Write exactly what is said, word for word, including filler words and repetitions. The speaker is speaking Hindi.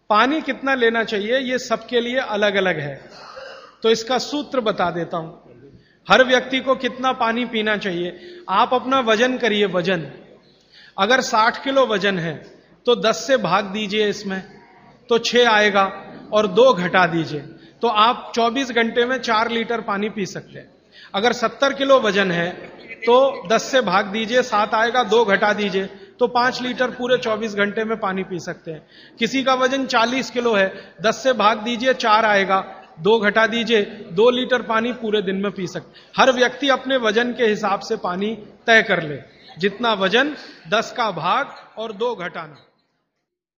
पानी कितना लेना चाहिए ये सबके लिए अलग अलग है, तो इसका सूत्र बता देता हूं। हर व्यक्ति को कितना पानी पीना चाहिए, आप अपना वजन करिए। वजन अगर साठ किलो वजन है तो दस से भाग दीजिए इसमें, तो छह आएगा, और दो घटा दीजिए, तो आप चौबीस घंटे में चार लीटर पानी पी सकते हैं। अगर सत्तर किलो वजन है तो दस से भाग दीजिए, सात आएगा, दो घटा दीजिए, तो पांच लीटर पूरे चौबीस घंटे में पानी पी सकते हैं। किसी का वजन चालीस किलो है, दस से भाग दीजिए, चार आएगा, दो घटा दीजिए, दो लीटर पानी पूरे दिन में पी सकते। हर व्यक्ति अपने वजन के हिसाब से पानी तय कर ले, जितना वजन दस का भाग और दो घटाना।